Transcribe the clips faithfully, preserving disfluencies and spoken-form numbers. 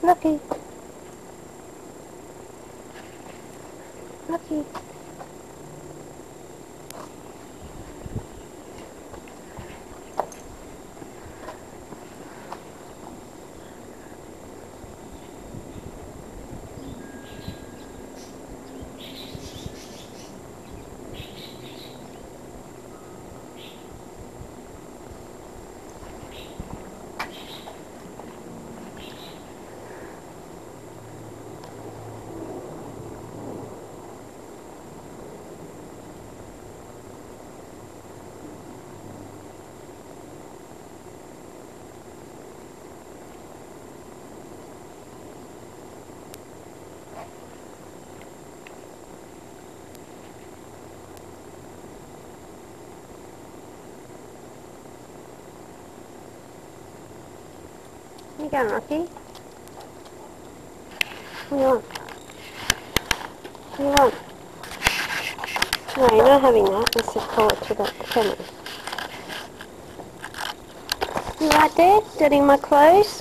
Lucky. Lucky. Where you going, Rocky? What do you want? What do you want? No, you're not having that. Let's just call it to the camera. You right there, dirtying my clothes?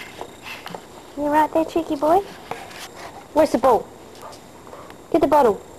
You right there, cheeky boy? Where's the ball? Get the bottle.